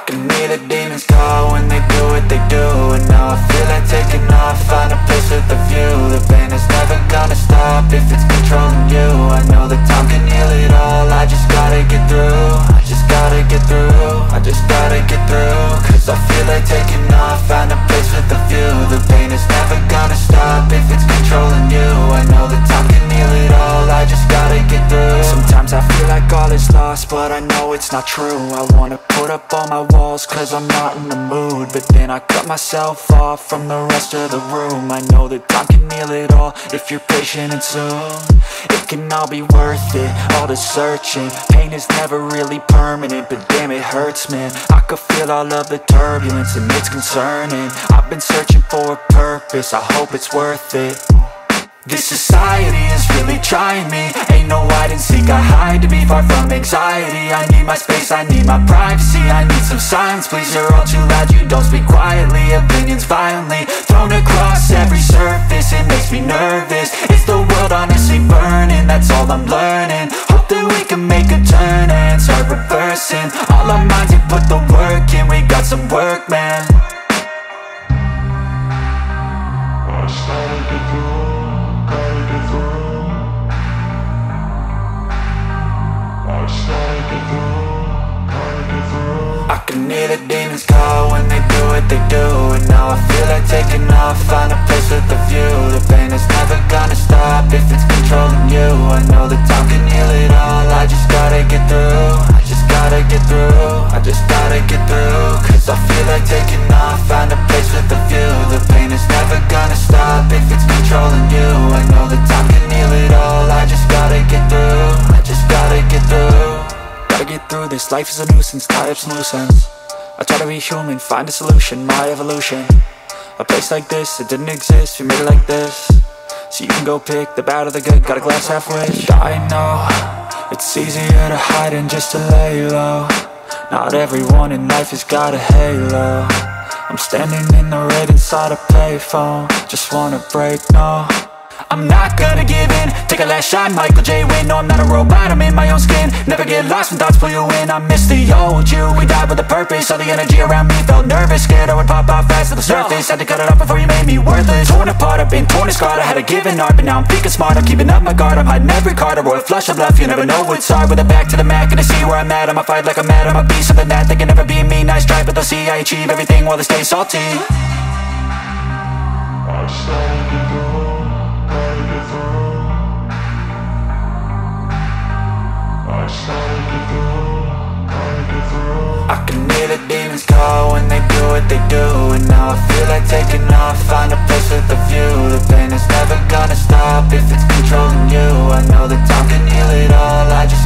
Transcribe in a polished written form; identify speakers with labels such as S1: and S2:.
S1: can hear the demons call when they do what they do. And now I feel like taking off, find a place with a view. The pain is never gonna stop if it's controlling you. I know that time can heal it all, I just gotta get through. I just gotta get through, I just gotta get through. Cause I feel like taking off, find a place with a view. The pain is never gonna stop if it's controlling you. I know that time can heal it all, I just gotta get through. Sometimes I feel like all is lost, but I know it's not true. I wanna put up all my walls cause I'm not in the mood, but then I cut myself off from the rest of the room. I know that time can heal it all if you're patient, and soon it can all be worth it, all the searching. Pain is never really permanent, but damn it hurts, man. I could feel all of the turbulence and it's concerning. I've been searching for a purpose, I hope it's worth it. This society is really trying me. Ain't no hide and seek, I hide to be far from anxiety. I need my space, I need my privacy. I need some silence, please, you're all too loud. You don't speak quietly, opinions violently thrown across every surface. It makes me nervous, is the world honestly burning? That's all I'm learning. Hope that we can make a turn and start reversing all our minds and put the work in. We got some work, man. I started to get through. I can hear the demons call when they do what they do. And now I feel like taking off, find a place with a view. The pain is never gonna stop if it's controlling you. I know that time can heal it all, I just gotta get through. I just gotta get through, I just gotta get through. Cause I feel like taking off, find a place with a view. The pain is never gonna stop if it's controlling you. I know that time can heal it all, I just gotta get through. I just gotta get through. Gotta get through this, life is a nuisance, tie up some loose ends. I try to be human, find a solution, my evolution. A place like this, it didn't exist, we made it like this. So you can go pick the bad or the good, got a glass halfway. I know, it's easier to hide than just to lay low. Not everyone in life has got a halo. I'm standing in the red inside a payphone, just wanna break, no. I'm not gonna give in, take a last shot, Michael J. Win. No, I'm not a robot, I'm in my own skin. Never get lost when thoughts pull you in. I miss the old you, we died with a purpose. All the energy around me felt nervous, scared I would pop out fast to the surface. Had to cut it off before you made me worthless. Torn apart, I've been torn and scarred. I had a given art, but now I'm thinking smart. I'm keeping up my guard, I'm hiding every card. A royal flush of bluff, you never know what's hard. With a back to the mat, gonna see where I'm at. I'ma fight like I'm mad, I'ma be something that they can never be me. Nice try, but they'll see I achieve everything while they stay salty. I started to go. I can hear the demons call when they do what they do. And now I feel like taking off, find a place with a view. The pain is never gonna stop if it's controlling you. I know that time can heal it all, I just